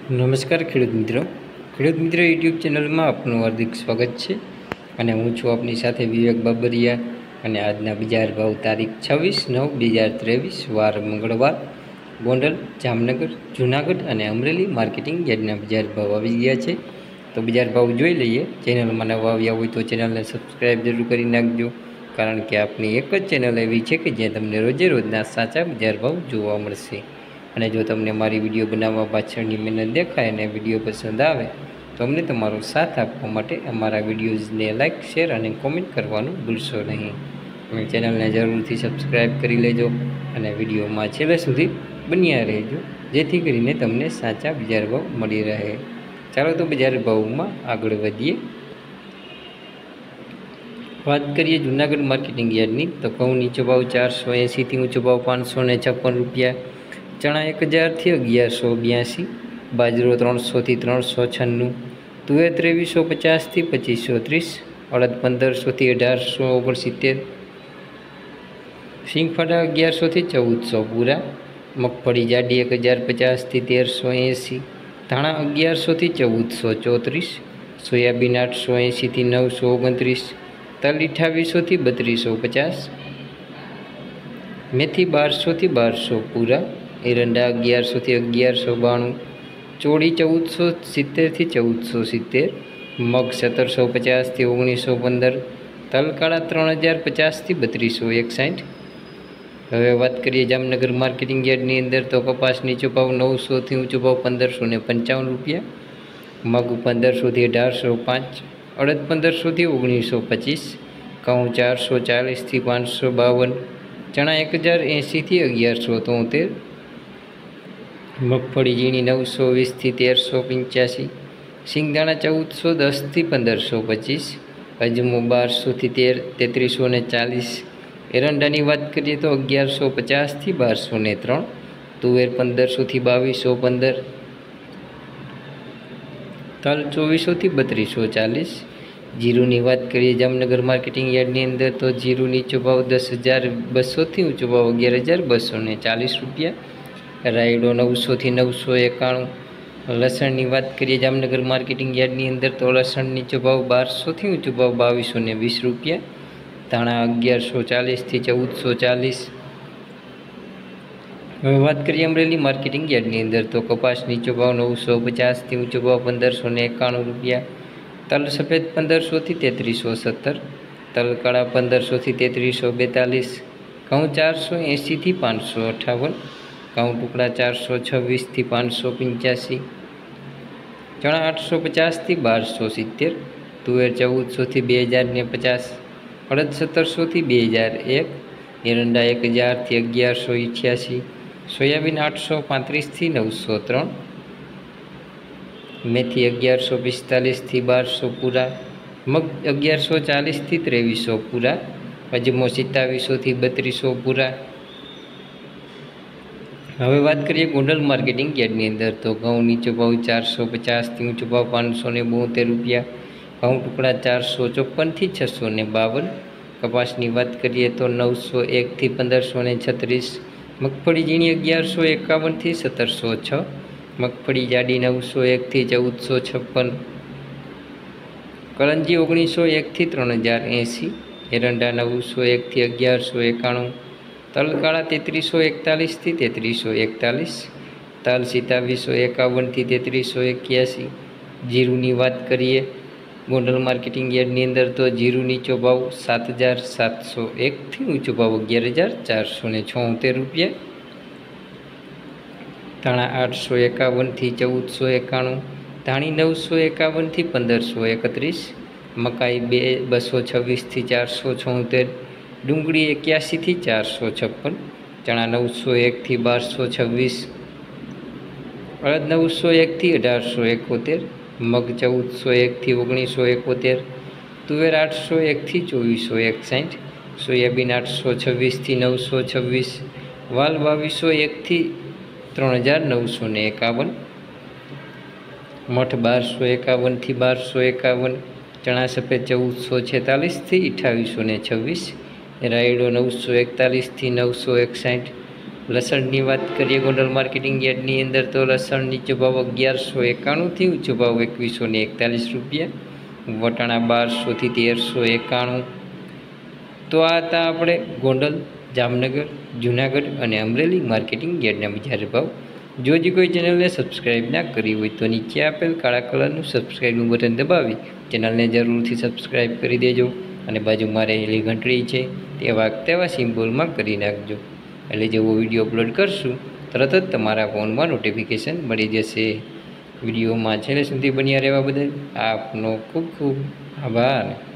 નમસ્કાર ખેડૂત મિત્રો યુટ્યુબ ચેનલમાં આપનું હાર્દિક સ્વાગત છે અને હું છું આપની સાથે વિવેક બાબરિયા અને આજના બજાર ભાવ તારીખ 26/9/2023 વાર મંગળવાર ગોંડલ, જામનગર, જૂનાગઢ અને અમરેલી માર્કેટિંગ યાર્ડના બજાર ભાવ આવી ગયા છે। તો બજાર ભાવ જોઈ લઈએ। ચેનલમાં નવા આવ્યા હોય તો ચેનલને સબસ્ક્રાઈબ જરૂર કરી નાખજો, કારણ કે આપની એક જ ચેનલ એવી છે કે જ્યાં તમને રોજે રોજના સાચા બજાર ભાવ જોવા મળશે। અને જો તમને મારી વિડીયો બનાવવા પાછળની મહેનત દેખાય અને વિડીયો પસંદ આવે તો અમને તમારો સાથ આપવા માટે અમારા વિડીયોઝને લાઇક, શેર અને કોમેન્ટ કરવાનું ભૂલશો નહીં। અને ચેનલને જરૂરથી સબસ્ક્રાઈબ કરી લેજો અને વિડીયોમાં છેલ્લે સુધી બન્યા રહેજો, જેથી કરીને તમને સાચા બજાર ભાવ મળી રહે। ચાલો તો બજાર ભાવમાં આગળ વધીએ। વાત કરીએ જૂનાગઢ માર્કેટિંગ યાર્ડની, તો ઘઉં નીચો ભાવ 480થી ઊંચો ભાવ 556 રૂપિયા, ચણા 1000થી 1182, બાજરો 300થી 396, તુવેર 2350થી 2530, અડદ 1500થી 1869, સિંગફાડા 1100થી 1400 પૂરા, મગફળી જાડી 1050થી 1380, ધાણા 1100થી 1434, સોયાબીન 880થી 929, તલ 2800થી 3250, મેથી 1200થી 1200 પૂરા, એરંડા 1100થી 1192, ચોળી 1470થી 1470, મગ 1750થી 1915, તલકાળા 3050થી 3261। હવે વાત કરીએ જામનગર માર્કેટિંગ યાર્ડની અંદર, તો કપાસ નીચો ભાવ 900થી ઊંચો ભાવ 1555 રૂપિયા, મગ 1500થી 1805, અડદ 1500થી 1925, ઘઉં 440થી 552, ચણા 1080થી 1173, મગફળી ઝીણી 920થી 1385, સિંગદાણા 1410થી 1525, અજમો 1200થી 3340, એરંડાની વાત કરીએ તો 1150થી 1203, તુવેર 1500થી 2215, તલ 2400થી 3240। જીરુની વાત કરીએ જામનગર માર્કેટિંગ યાર્ડની અંદર, તો જીરું નીચો ભાવ 10200થી ઊંચો ભાવ 11240 રૂપિયા, રાયડો 900થી 991। લસણની વાત કરીએ જામનગર માર્કેટિંગ યાર્ડની અંદર, તો લસણ નીચો ભાવ 1200થી ઊંચો ભાવ 2220 રૂપિયા, ધાણા 1140થી 1440। હવે વાત કરીએ અમરેલી માર્કેટિંગ યાર્ડની અંદર, તો કપાસ નીચો ભાવ 950થી ઊંચો ભાવ 1591 રૂપિયા, તલ સફેદ 1500થી 3370, તલ કાળા 1500થી 3342, ઘઉં 480થી 558, ઘઉં ટુકડા 426થી 585, ચણા 850થી 1270, તુવેર 1400થી 2050, અડદ 1700થી 2001, એરંડા 1000થી 1188, સોયાબીન 835થી 903, મેથી 1145થી 1200 પૂરા, મગ 1140થી 2300 પૂરા, અજમો 2700થી 3200 પૂરા। હવે વાત કરીએ ગોંડલ માર્કેટિંગ યાર્ડની અંદર, તો ઘઉં નીચો ભાવ 450થી ઊંચો ભાવ 572 રૂપિયા, ઘઉં ટુકડા 454થી 652। કપાસની વાત કરીએ તો 901થી 1536, મગફળી ઝીણી 1151થી 1706, મગફળી જાડી 901થી 1456, કળંજી 1901થી 3080, એરંડા 901થી 1191, તલ કાળા 3341થી 3341, તલ 2751થી 3381। જીરુની વાત કરીએ ગોંડલ માર્કેટિંગ યાર્ડની અંદર, તો જીરું નીચો ભાવ 7701થી ઊંચો ભાવ 11476 રૂપિયા, ધાણા 851થી 1491, ધાણી 951થી 1531, મકાઈ 226થી 476, ડુંગળી 81થી 456, ચણા 901થી 1226, અડદ 901થી 1871, મગ 1401થી 1971, તુવેર 801થી 2461, સોયાબીન 826થી 926, વાલ 2201થી 3951, મઠ 1251થી 1251, ચણા સફેદ 1446થી 2826, રાયડો 941થી 961, લસણની વાત કરીએ ગોંડલ માર્કેટિંગ યાર્ડની અંદર તો લસણ નીચો ભાવ 1191થી ઊંચો ભાવ 2141 રૂપિયા, વટાણા 1200થી 1391। તો આ હતા આપણે ગોંડલ, જામનગર, જૂનાગઢ અને અમરેલી માર્કેટિંગ યાર્ડના બજાર ભાવ। જો હજી કોઈ ચેનલને સબસ્ક્રાઈબ ના કરી હોય તો નીચે આપેલ કાળા કલરનું સબસ્ક્રાઈબનું બટન દબાવી ચેનલને જરૂરથી સબસ્ક્રાઈબ કરી દેજો અને બાજુમાં રહેલી ઘંટડી છે તે વાગતા સિમ્બોલમાં કરી નાખજો, એટલે જેવો વિડીયો અપલોડ કરશું તરત જ તમારા ફોનમાં નોટિફિકેશન મળી જશે। વિડીયોમાં છેલ્લે સુધી બન્યા રહેવા બદલ આપનો ખૂબ ખૂબ આભાર।